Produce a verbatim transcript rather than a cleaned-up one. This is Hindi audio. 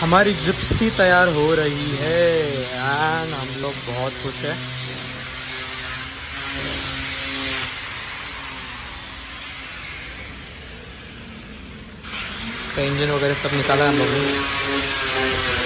हमारी जिप्सी तैयार हो रही है एंड हम लोग बहुत खुश हैं। इसका इंजन वगैरह सब निकाला हम लोगों ने।